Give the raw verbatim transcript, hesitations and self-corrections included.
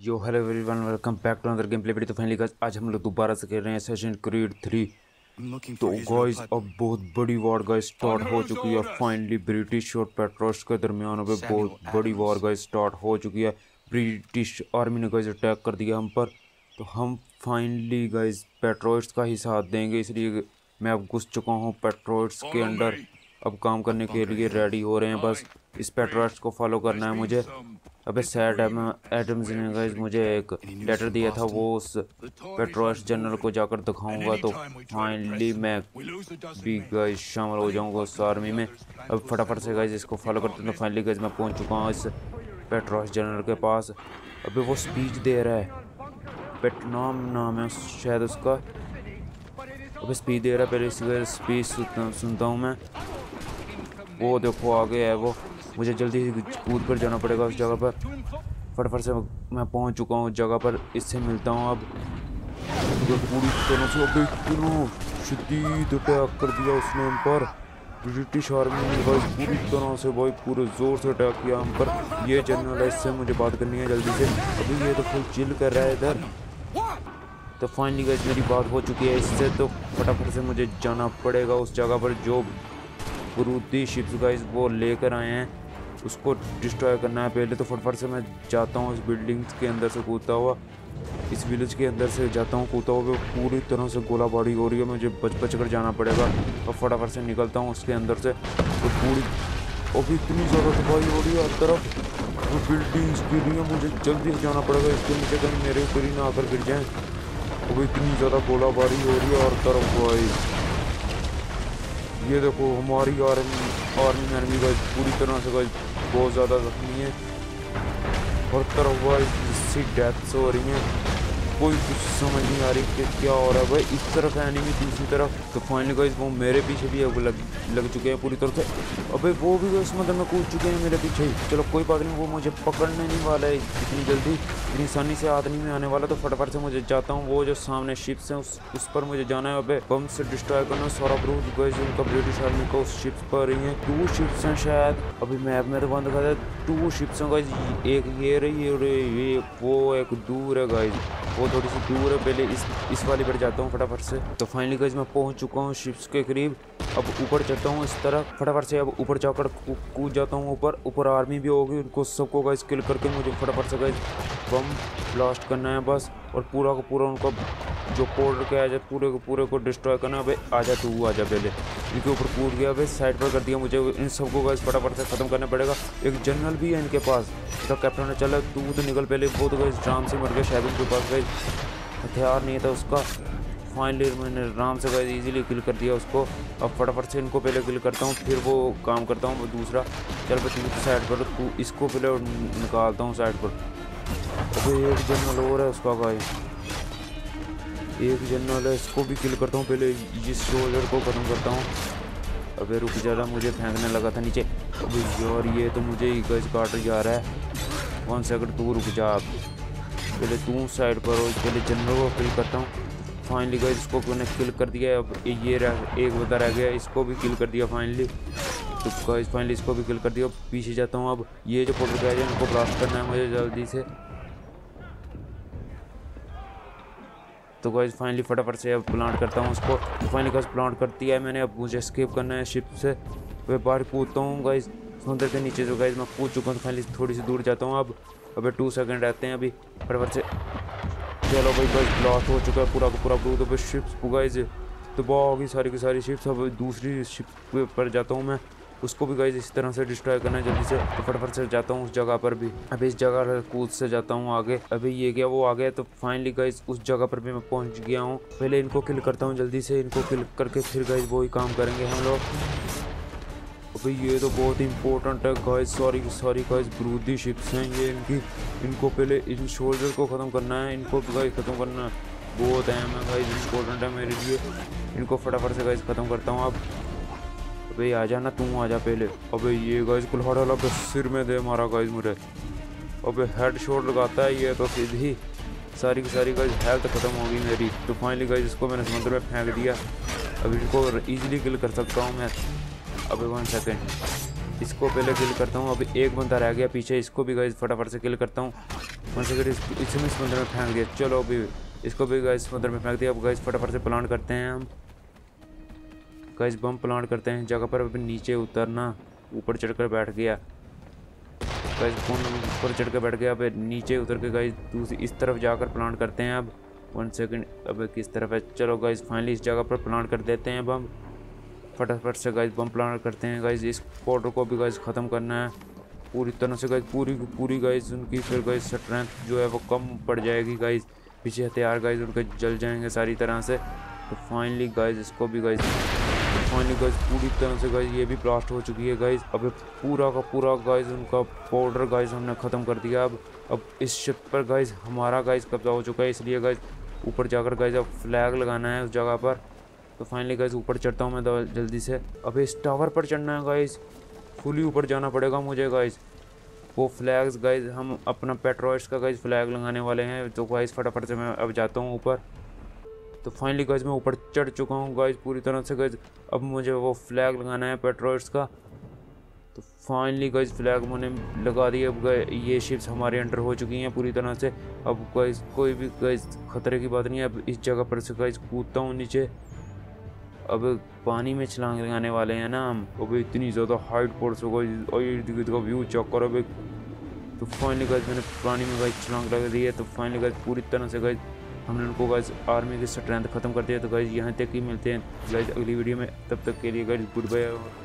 Yo hello everyone, welcome back to another game play video. तो finally guys आज हम लोग दोबारा से खेल रहे हैं असैसिन क्रीड थ्री। तो गाइस अब बहुत बड़ी वॉर गाइस स्टार्ट हो चुकी है। फाइनली ब्रिटिश और पेट्रोस के दरमियान अब बहुत बड़ी वॉर गाइस स्टार्ट हो चुकी है। ब्रिटिश आर्मी ने गाइस अटैक कर दिया हम पर। तो हम फाइनली गाइस पेट्रोस का ही साथ देंगे, इसलिए मैं अब घुस चुका हूँ पेट्रोस के अंदर। अब काम करने के लिए रेडी हो रहे हैं, बस इस पेट्रोस को फॉलो करना है मुझे। अबे सैड एडम्स ने गाइस मुझे एक लेटर दिया था, वो उस पेट्रोस जनरल को जाकर दिखाऊंगा। तो फाइनली मैं भी गाइस शामिल हो जाऊंगा उस आर्मी में। अब फटाफट से गाइस इसको फॉलो करते हैं। तो फाइनली गाइस मैं पहुंच चुका हूँ इस पेट्रोस जनरल के पास। अबे वो स्पीच दे रहा है, पेटनाम नाम है शायद उसका। अबे स्पीच दे रहा है, पहले इसकी स्पीच सुनता, सुनता हूँ मैं। वो देखो आगे है वो, मुझे जल्दी कूद कर जाना पड़ेगा उस जगह पर। फटाफट से मैं पहुंच चुका हूँ उस जगह पर, इससे मिलता हूँ अब। पूरी तरह से अबे इतना शदीद अटैक कर दिया उसने हम पर। ब्रिटिश आर्मी ने भाई पूरी तरह से भाई पूरे जोर से अटैक किया हम पर। ये जनरल है, इससे मुझे बात करनी है जल्दी से। अभी ये तो फुल चिल कर रहा है इधर। तो फाइनली गाइस मेरी बात हो चुकी है इससे। तो फटाफट से मुझे जाना पड़ेगा उस जगह पर जो ब्रूदी शिप्स गाइस वो लेकर आए हैं, उसको डिस्ट्रॉय करना है पहले। तो फटफट से मैं जाता हूँ इस बिल्डिंग के अंदर से कूदता हुआ, इस विलेज के अंदर से जाता हूँ कूदता हुआ। पूरी तरह से गोलाबारी हो रही है, मुझे बच बच कर जाना पड़ेगा। और फटाफट से निकलता हूँ उसके अंदर से। तो पूरी अभी इतनी ज़्यादा तबाही हो रही है हर तरफ, वो बिल्डिंग्स गिर रही है, मुझे जल्दी से जाना पड़ेगा इसके नीचे, कहीं मेरे ऊपर ही ना आकर गिर जाएँ। अभी इतनी ज़्यादा गोलाबारी हो रही है हर तरफ भाई। ये देखो हमारी आर्मी आर्मी में आर्मी गाइस पूरी तरह से गाइस बहुत ज़्यादा जख्मी है। हर तरफ गाइस इससे डेथ्स हो रही हैं, कोई कुछ समझ नहीं आ रही कि क्या हो रहा है भाई। इस तरफ है एनिमी, दूसरी तरफ। तो फाइनली गाइस वो मेरे पीछे भी अब लग लग चुके हैं पूरी तरह से। अबे वो भी गाइस मतलब में कूद चुके हैं मेरे पीछे ही। चलो कोई बात नहीं, वो मुझे पकड़ने नहीं वाला है इतनी जल्दी, इतनी आसानी से हाथ नहीं में आने वाला। तो फटाफट से मुझे जाता हूँ वो जो सामने शिप्स हैं उस उस पर मुझे जाना है। अबे बम से डिस्ट्रॉय करना सारा प्रूफ गाइस उनका ब्रिटिश आर्मी का उस शिप्स पर ही है। टू शिप्स हैं शायद, अभी मैप में तो बंद दिखा था। टू शिप्स हैं गाइस, एक ये रही ये वो एक दूर है गाइस, वो थोड़ी सी दूर है। पहले इस इस वाली पर जाता हूँ फटाफट से। तो फाइनली गाइस मैं पहुँच चुका हूँ शिप्स के करीब। अब ऊपर चढ़ता हूँ इस तरफ फटाफट से। अब ऊपर जाकर कूद जाता हूँ ऊपर। ऊपर आर्मी भी होगी, उनको सबको गाइस किल करके मुझे फटाफट से गाइस बम ब्लास्ट करना है बस। और पूरा का पूरा उनको जो कोड के आ जाए पूरे को पूरे को डिस्ट्रॉय करना है। भाई आजा तू आजा, पहले इनके ऊपर कूद गया भाई, साइड पर कर दिया मुझे। इन सबको गाइस फटाफट से ख़त्म करना पड़ेगा। एक जनरल भी है इनके पास, तो कैप्टन ने चला तू तो निकल पहले। वो तो गाइस ड्राम से मर गया शायद, उनके पास गाइस हथियार नहीं था उसका। फाइनली मैंने आराम से गाइस इजीली किल कर दिया उसको। अब फटाफट से इनको पहले किल करता हूँ, फिर वो काम करता हूँ वो दूसरा। चल बस तू साइड पर, तू इसको पहले निकालता हूँ साइड पर। अबे एक जनरल और है उसका गाइस, एक जनरल है, इसको भी किल करता हूँ पहले, इस सोल्जर को ख़त्म करता हूँ। अबे रुक जा, मुझे फेंकने लगा था नीचे। अबे यार ये तो मुझे ही गाइस काट जा रहा है। वन सेकंड तू रुक जा, पहले तू साइड पर हो, पहले जनरल को किल करता हूँ। फाइनली गाइस इसको मैंने किल कर दिया। अब ये रह एक बंदा रह गया, इसको भी किल कर दिया फाइनली। तो गाइस फाइनली इसको भी किल कर दिया। पीछे जाता हूँ अब, ये जो पोर्टल है इनको ब्लास्ट करना है मुझे जल्दी से। तो गाइस फाइनली फटाफट से अब प्लांट करता हूँ उसको। तो फाइनली गाइस प्लांट कर दिया है मैंने। अब मुझे एस्केप करना है शिप से। वह बाहर कूदता हूँ गाइस समुद्र के नीचे, जो गाइस मैं कूद चुका हूँ। फाइनली थोड़ी सी दूर जाता हूँ अब। अबे टू सेकंड रहते हैं अभी, फटाफट से। चलो भाई गाइस ब्लास्ट हो चुका है पूरा का पूरा ब्लू। तो भाई शिप्स गाइस तबाह होगी सारी की सारी शिप्स। अब दूसरी शिप पर जाता हूँ मैं, उसको भी गाइस इस तरह से डिस्ट्रॉय करना है जल्दी से। तो फटाफट से जाता हूँ उस जगह पर भी। अभी इस जगह कूद से जाता हूँ आगे। अभी ये गया वो आ गया। तो फाइनली गाइस उस जगह पर भी मैं पहुँच गया हूँ। पहले इनको किल करता हूँ जल्दी से, इनको किल करके फिर गाइस वही काम करेंगे हम लोग। अभी ये तो बहुत इंपॉर्टेंट है गाइस, सॉरी सॉरी गाइस ब्रूदी शिप्स हैं ये इनकी। इनको पहले इन शोल्डर को ख़त्म करना है, इनको भी गाइस ख़त्म करना बहुत अहम है गाइस, इंपॉर्टेंट है मेरे लिए। इनको फटाफट से गाइस ख़त्म करता हूँ अब। अबे आ जा ना तू, आ जा पहले। अबे ये गाइस कुल्हाड़ा लगा सिर में दे मारा गाइस मुझे। अबे हेड शॉट लगाता है ये तो सीधी सारी की सारी गाइस हेल्थ ख़त्म होगी मेरी। तो फाइनली गाइस इसको मैंने समुद्र में फेंक दिया। अब इनको इजीली किल कर सकता हूँ मैं। अबे वन सेकेंड, इसको पहले किल करता हूँ। अभी एक बंदा रह गया पीछे, इसको भी गाइस फटाफट से किल करता हूँ। वन सेकंड, इसमें समुद्र में फेंक दिया। चलो अभी इसको भी गाइस समुद्र में फेंक दिया। अब गाइस फटाफट से प्लांट करते हैं हम गाइस, बम प्लांट करते हैं जगह पर। अभी नीचे उतरना, ऊपर चढ़कर बैठ गया गाइस, कौन ऊपर चढ़ कर बैठ गया। अब नीचे उतर के गाइस दूसरी इस तरफ जाकर प्लांट करते हैं। अब वन सेकंड, अब किस तरफ है। चलो गाइस फाइनली इस जगह पर प्लांट कर देते हैं बम। फटाफट से गाइस बम प्लांट करते हैं गाइस। इस पाउडर को भी गाइस ख़त्म करना है पूरी तरह से गाइस, पूरी पूरी गाइस उनकी फिर गाइस स्ट्रेंथ जो है वो कम पड़ जाएगी गाइस। पीछे हथियार गाइस उनके जल जाएंगे सारी तरह से। तो फाइनली गाइस इसको भी गाइस फाइनली गाइस पूरी तरह से गाइस ये भी ब्लास्ट हो चुकी है गाइस। अब पूरा का पूरा गाइस उनका पाउडर गाइस हमने ख़त्म कर दिया। अब अब इस शिप पर गाइस हमारा गाइस कब्जा हो चुका है, इसलिए गाइस ऊपर जाकर गाइस अब फ्लैग लगाना है उस जगह पर। तो फाइनली गाइस ऊपर चढ़ता हूँ मैं जल्दी से। अब इस टावर पर चढ़ना है गाइस, फुली ऊपर जाना पड़ेगा मुझे गाइस। वो फ्लैग्स गाइस हम अपना पेट्रोइड्स का गाइस फ्लैग लगाने वाले हैं। तो गाइस फटाफट से मैं अब जाता हूँ ऊपर। तो फाइनली गाइस मैं ऊपर चढ़ चुका हूँ गाइस पूरी तरह से गाइस। अब मुझे वो फ्लैग लगाना है पेट्रोइड्स का। तो फाइनली गाइस फ्लैग मैंने लगा दिया। अब ये शिप्स हमारे अंडर हो चुकी हैं पूरी तरह से। अब गाइस कोई भी गाइस खतरे की बात नहीं है। अब इस जगह पर से गाइस कूदता हूँ नीचे। अब पानी में छलांग लगाने वाले हैं ना हम। अब इतनी ज़्यादा हाइट पर से गाइस और इर्द गिर्द का व्यू चेक करो। अब तो फाइनली गाइस मैंने पानी में गाइस छलांग लगा दी है। तो फाइनली गाइस पूरी तरह से गाइस हमने उनको गाइस आर्मी की स्ट्रेंथ खत्म कर दिया। तो गाइस यहाँ तक ही मिलते हैं गाइस अगली वीडियो में, तब तक के लिए गाइस गुड बाय।